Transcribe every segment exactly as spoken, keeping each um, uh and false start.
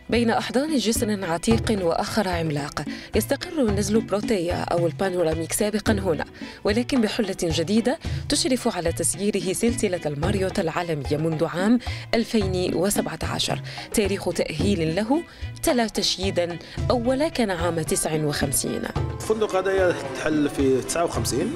بين أحضان جسر عتيق وآخر عملاق يستقر نزل بروتيا أو البانوراميك سابقا هنا، ولكن بحلة جديدة تشرف على تسييره سلسلة الماريوت العالمية منذ عام ألفين وسبعة عشر. تاريخ تأهيل له تلا تشييدا أول كان عام تسعة وخمسين. الفندق هذا تحل في تسعة وخمسين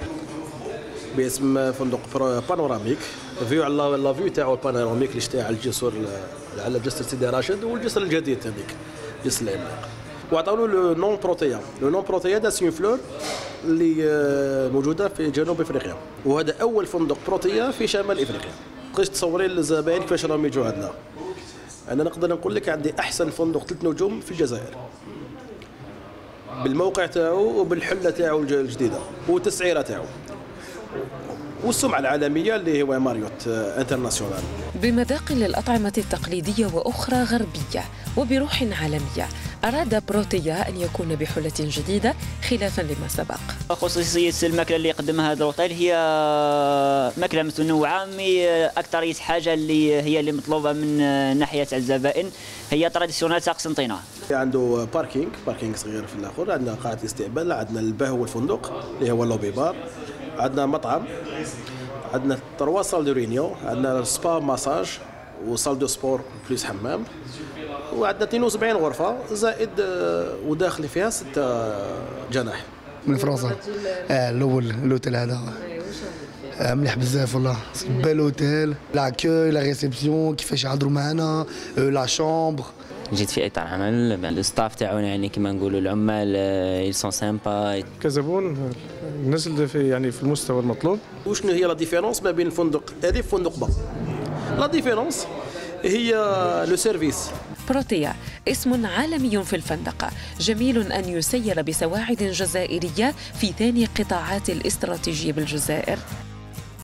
باسم فندق بانوراميك. فيو على لا فيو تاعو البانوراميك اللي تاع الجسر على جسر سيدي راشد والجسر الجديد هذيك جسر العملاق. وعطاو له لو نون بروتيا. لو نون بروتيا دا سي فلور اللي موجوده في جنوب افريقيا، وهذا اول فندق بروتيا في شمال افريقيا. تقدري تصوري للزبائن كيفاش راهم يجوا عندنا. انا نقدر نقول لك عندي احسن فندق ثلاث نجوم في الجزائر بالموقع تاعو وبالحله تاعو الجديده والتسعيره تاعو والسمعة العالمية اللي هو ماريوت انترناسيونال. بمذاق للأطعمة التقليدية وأخرى غربية وبروح عالمية، أراد بروتيا أن يكون بحلة جديدة خلافا لما سبق. خصوصية الماكلة اللي يقدمها هذا الأوتيل هي ماكلة متنوعة، مي أكثر حاجة اللي هي اللي مطلوبة من ناحية الزبائن هي تراديسيونال تاع قسنطينة. عنده باركينج باركينج صغير في الآخر، عندنا قاعة استقبال، عندنا البهو والفندق اللي هو اللوبي بار، عندنا مطعم، عندنا تروا سال دو رينيو، عندنا سبا ماساج وصال دو سبور بليس حمام، وعندنا اثنين وسبعين غرفة زائد وداخل فيها ستة جناح. من فرنسا. اه الاول الاوتيل هذا مليح بزاف والله، بيل اوتيل، لاكوي لا ريسبسيون كيفاش يهضروا معنا، لا شامبر. جيت في اطار عمل، الستاف تاعنا يعني كما نقولوا العمال يسون سامبا. كزبون نزل في يعني في المستوى المطلوب. وشنو هي لا ديفيرونس ما بين الفندق هذه وفندق با؟ لا ديفيرونس هي لو سيرفيس. بروتيا اسم عالمي في الفندقة، جميل أن يسير بسواعد جزائرية في ثاني قطاعات الاستراتيجية بالجزائر.